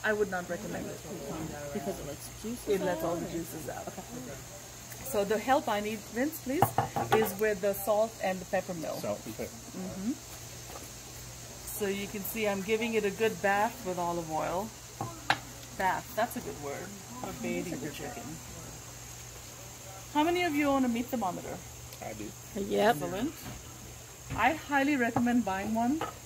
I would not recommend it. Because it lets juices It lets out, all the or- juices out. So the help I need, Vince, please, is with the salt and the pepper mill. Salt and pepper. So you can see I'm giving it a good bath with olive oil. Bath, that's a good word for bathing the chicken. How many of you own a meat thermometer? I do. Yep. Excellent. I highly recommend buying one